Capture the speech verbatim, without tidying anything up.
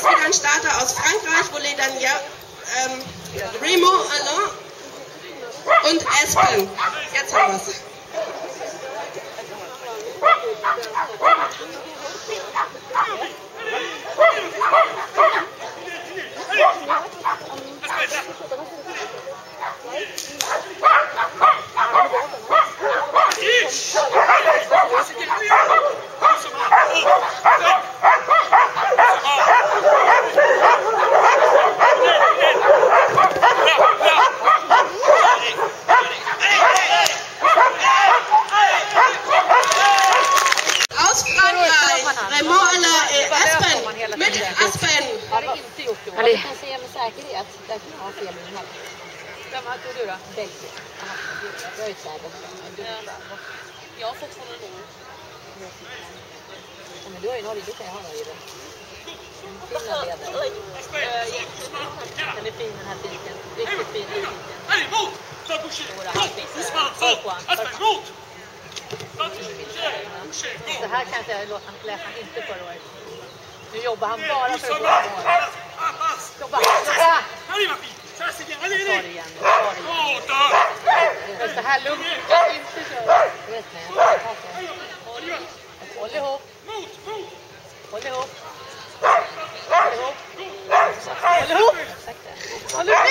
wieder ein Starter aus Frankreich, Volley Daniel, ähm, Raymond Alain und Aspen. Jetzt haben wir es. Raymond Alain et Aspen med Aspen. Jag kan säga med säkerhet att där kan ha fel i den här. Vem tog du då? Belgien. Jag är säker. Jag har fortfarande nog. Men du har ju Norge, du kan ju ha Norge. Finland leder. Den är fin den här tiken. Riktigt fin den här tiken. Allez, monte! Va boucher! Monte! Monte! Aspen, monte! Så här kanske jag låt han läsa inte förra året. Nu jobbar han bara för att gå mål. Jobba, jobba! Allez ma fille! Ça c'est bien, allez, Ta det allez! igen, ta det igen. Monte! Så här lugnt, jag inte köra. Jag vet inte, jag ska ta det. Håll ihop. Håll ihop. Håll ihop. Håll ihop. Håll ihop.